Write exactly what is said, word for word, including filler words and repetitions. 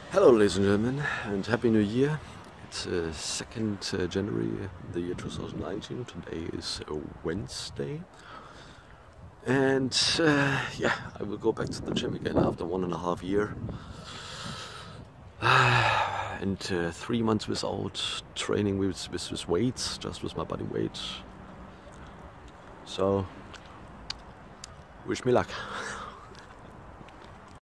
Hello ladies and gentlemen, and Happy New Year. It's uh, second uh, January, the year two thousand nineteen. Today is a Wednesday. And uh, yeah, I will go back to the gym again after one and a half year. and uh, three months without training with, with, with weights, just with my body weight. So, wish me luck.